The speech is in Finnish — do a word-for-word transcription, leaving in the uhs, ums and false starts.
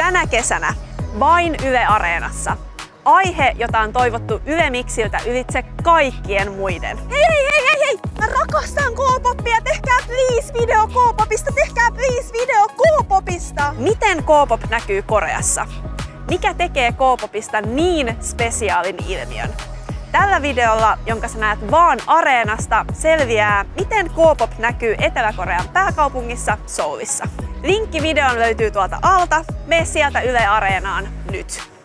Tänä kesänä vain Yle Areenassa. Aihe, jota on toivottu Yle Mixiltä ylitse kaikkien muiden. Hei hei hei hei hei! Mä rakastan K-popia! Tehkää please video K-popista! Tehkää please video K-popista! Miten K-pop näkyy Koreassa? Mikä tekee K-popista niin spesiaalin ilmiön? Tällä videolla, jonka sä näet vaan Areenasta, selviää, miten K-pop näkyy Etelä-Korean pääkaupungissa Soulissa. Linkki videoon löytyy tuolta alta. Mene sieltä Yle Areenaan nyt!